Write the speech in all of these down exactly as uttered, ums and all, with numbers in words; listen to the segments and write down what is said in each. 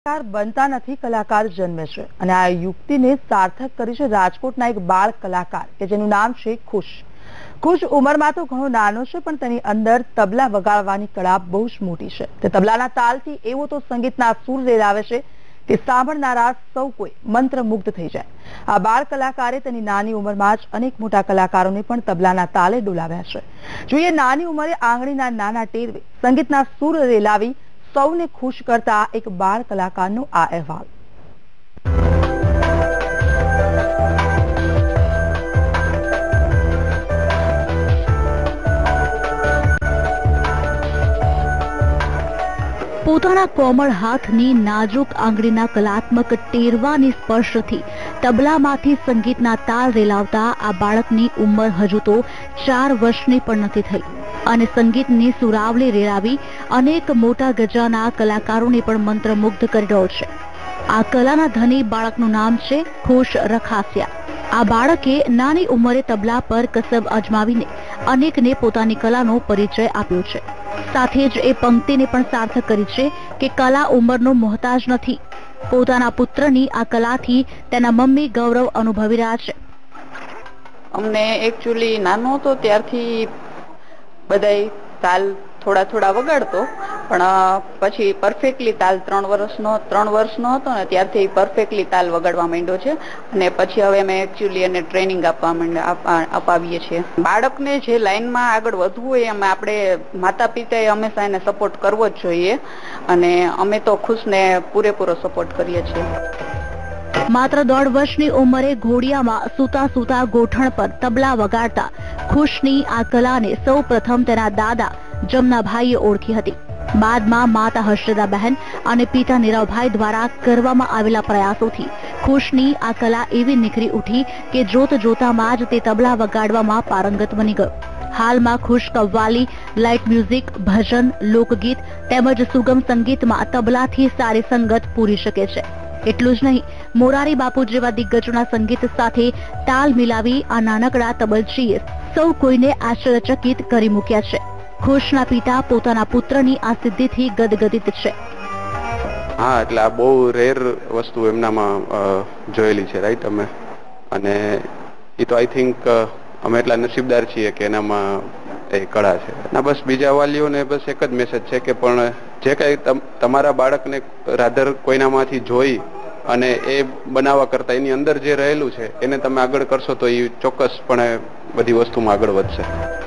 કલાકાર બનતા નથી, કલાકાર જન્મે છે અને આ યુક્તિને સાર્થક કરી છે રાજકોટના એક બાળ કલાકાર કે જેનું નામ છે ખુશ. ખુશ ઉંમરમાં તો ઘણો નાનો છે, પણ તેની અંદર તબલા વગાડવાની કળા બહુ જ મોટી છે. તે તબલાના તાલથી એવો તો સંગીતના સૂર રેલાવે છે કે સાંભળનારા સૌ કોઈ મંત્રમુગ્ધ થઈ જાય. આ બાળ કલાકારે તેની નાની ઉંમરમાં જ અનેક મોટા કલાકારોને પણ તબલાના તાલે ડોલાવ્યા છે. જોઈએ નાની ઉંમરે આંગળીના નાના ટેરવે સંગીતના સૂર રેલાવી સૌને ખુશ કરતા એક બાળ કલાકારનો આ અહેવાલ. પોતાના કોમળ હાથની નાજુક આંગળીના કલાત્મક ટેરવાની સ્પર્શથી તબલામાંથી સંગીતના તાલ રેલાવતા આ બાળકની ઉંમર હજુ તો ચાર વર્ષની પણ નથી થઈ અને સંગીતની સુરાવલી રેલાવી અનેક મોટા ગજાના કલાકારોને પણ મંત્રમુગ્ધ કરી રહ્યો છે. આ કલાના ધની બાળકનું નામ છે ખુશ રખાસિયા. આ બાળકે નાની ઉંમરે તબલા પર કસબ અજમાવીને અનેકને પોતાની કલાનો પરિચય આપ્યો છે. સાથે જ એ પંક્તિને પણ સાર્થક કરી છે કે કલા ઉંમરનો મોહતાજ નથી. પોતાના પુત્રની આ કલાથી તેના મમ્મી ગૌરવ અનુભવી રહ્યા છે. અમને એકચ્યુઅલી નાનો હતો ત્યારથી બધાય તાલ થોડા થોડા વગાડતો, પણ પછી પરફેક્ટલી તાલ ત્રણ વર્ષનો ત્રણ વર્ષનો હતો ને ત્યારથી પરફેક્ટલી તાલ વગાડવા માંડ્યો છે. અને પછી હવે અમે એકચ્યુઅલી એને ટ્રેનિંગ આપવા માંડ્યા અપાવીએ છીએ. બાળકને જે લાઈનમાં આગળ વધવું હોય એમાં આપણે માતા પિતાએ હંમેશા એને સપોર્ટ કરવો જ જોઈએ અને અમે તો ખુશને પૂરેપૂરો સપોર્ટ કરીએ છીએ. માત્ર દોઢ વર્ષની ઉંમરે ઘોડિયામાં સૂતા સૂતા ગોઠણ પર તબલા વગાડતા ખુશની આ કલાને સૌ પ્રથમ તેના દાદા જમનાભાઈએ ઓળખી હતી. બાદમાં માતા હર્ષદાબહેન અને પિતા નીરવભાઈ દ્વારા કરવામાં આવેલા પ્રયાસોથી ખુશની આ કલા એવી નીખરી ઉઠી કે જોત જોતામાં જ તે તબલા વગાડવામાં પારંગત બની ગયો. હાલમાં ખુશ કવ્વાલી, લાઇટ મ્યુઝિક, ભજન, લોકગીત તેમજ સુગમ સંગીતમાં તબલાથી સારી સંગત પૂરી શકે છે. એટલું જ નહીં, મોરારી બાપુ જેવા દિગ્ગજોના સંગીત સાથે તાલ મિલાવી આ નાનકડા તબલચીએ સૌ કોઈને આશ્ચર્યચકિત કરી મૂક્યા છે. ખુશના પિતા પોતાના પુત્રની આ સિદ્ધિથી ગદગદિત છે. હા, એટલે આ બહુ રેર વસ્તુ એમનામાં જોયેલી છે, રાઈટ? અમે અને એ તો આઈ થિંક અમે એટલા નસીબદાર છીએ કે એનામાં એ કળા છે. ના, બસ બીજા વાલીઓને બસ એક જ મેસેજ છે કે પણ જે કઈ તમારા બાળકને રાધર કોઈનામાંથી જોઈ અને એ બનાવવા કરતા એની અંદર જે રહેલું છે એને તમે આગળ કરશો તો એ ચોક્કસપણે બધી વસ્તુમાં આગળ વધશે.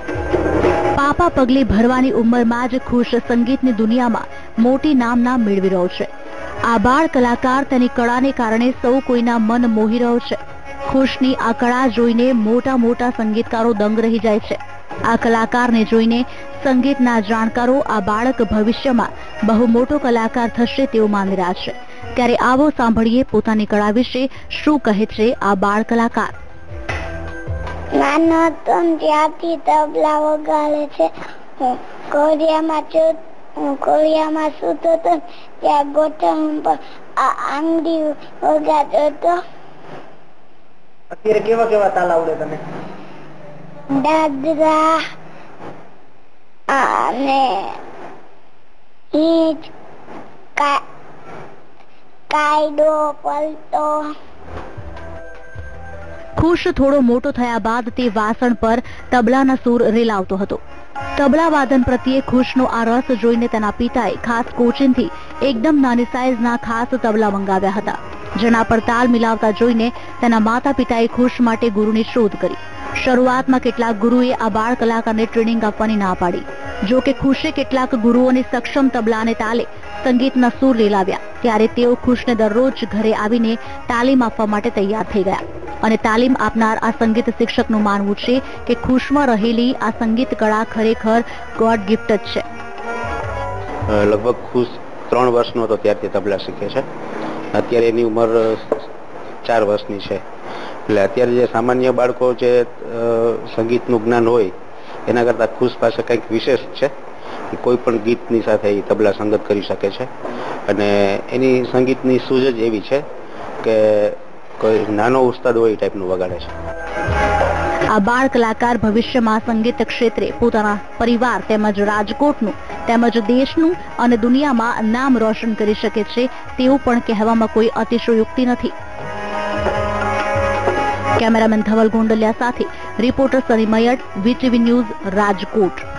પાપા પગલી ભરવાની ઉંમરમાં જ ખુશ સંગીતની દુનિયામાં મોટી નામના મેળવી રહ્યો છે. આ બાળ કલાકાર તેની કળાને કારણે સૌ કોઈના મન મોહી રહ્યો છે. ખુશની આ કળા જોઈને મોટા મોટા સંગીતકારો દંગ રહી જાય છે. આ કલાકારને જોઈને સંગીતના જાણકારો આ બાળક ભવિષ્યમાં બહુ મોટો કલાકાર થશે તેવું માની રહ્યા છે. ત્યારે આવો સાંભળીએ પોતાની કળા વિશે શું કહે છે આ બાળ કલાકાર. નાનો હતો ત્યારથી તબલા વગાડે છે. હું કોરિયામાં છું હું કોરિયામાં સૂતો હતો ત્યાં ગોઠણ પર આ આંગળી વગાડતો હતો. અત્યારે કેવા કેવા તાલ આવડે તને? દાદરા અને ઈચ કાયદો પલટો. ખુશ થોડો મોટો થયા બાદ તે વાસણ પર તબલાના સૂર રેલાવતો હતો. તબલા વાદન પ્રત્યે ખુશનો આ રસ જોઈને તેના પિતાએ ખાસ કોચીનથી એકદમ નાની સાઈઝના ખાસ તબલા મંગાવ્યા હતા, જેના પર તાલ મિલાવતા જોઈને તેના માતા પિતાએ ખુશ માટે ગુરુની શોધ કરી. શરૂઆતમાં કેટલાક ગુરુએ આ બાળ કલાકારને ટ્રેનિંગ આપવાની ના પાડી. જો કે ખુશે કેટલાક ગુરુઓને સક્ષમ તબલાને તાલે સંગીતના સૂર રેલાવ્યા, ત્યારે તેઓ ખુશને દરરોજ ઘરે આવીને તાલીમ આપવા માટે તૈયાર થઈ ગયા. અને તાલીમ આપનાર આ સંગીત શિક્ષકનું માનવું છે કે ખુશમાં રહેલી આ સંગીત કળા ખરેખર ગોડ ગિફ્ટ જ છે. લગભગ ખુશ ત્રણ વર્ષનો હતો ત્યારથી તબલા શીખે છે. અત્યારે એની ઉંમર ચાર વર્ષની છે. એટલે અત્યારે જે સામાન્ય બાળકો જે સંગીતનું જ્ઞાન હોય એના કરતાં ખુશ પાસે કંઈક વિશેષ છે. કોઈ પણ ગીતની સાથે એ તબલા સંગત કરી શકે છે અને એની સંગીતની સૂઝ જ એવી છે કે કોઈ નાનો ઉસ્તાદ હોય એ ટાઈપનું વગાડે છે. આ બાળ કલાકાર ભવિષ્યમાં સંગીત ક્ષેત્રે પોતાના પરિવાર તેમજ રાજકોટનું તેમજ દેશનું અને દુનિયામાં નામ રોશન કરી શકે છે તેવું પણ કહેવામાં કોઈ અતિશયોક્તિ નથી. કેમેરામેન ધવલ ગોંડલિયા સાથે reporter Sunny Mayad, VTV news, Rajkot.